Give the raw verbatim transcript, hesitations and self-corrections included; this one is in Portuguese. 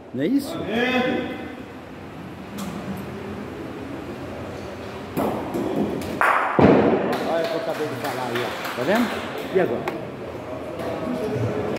Não é isso? Olha o que eu acabei de falar aí, ó. Tá vendo? E agora?